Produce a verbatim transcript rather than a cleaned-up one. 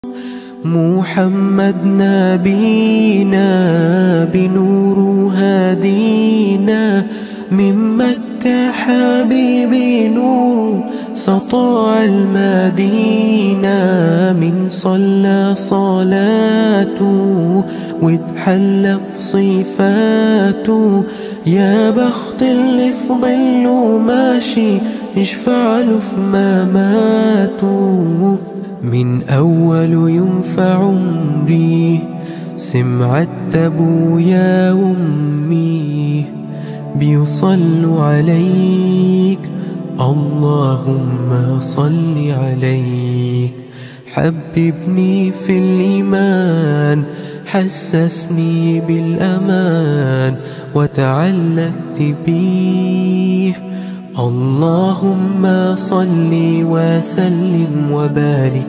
محمد نبينا بنور هادينا، من مكة حبيبي نور سطاع المدينة، من صلى صلاته واتحلى في صفاته، يا بخت اللي في ظله ماشي يشفع له في مماته. من أول يوم في عمري سمعت أبويا وأمي بيصلوا عليك، اللهم صل عليك. حببني في الإيمان، حسسني بالأمان، وتعلقت بيه، اللهم صل وسلم وبارك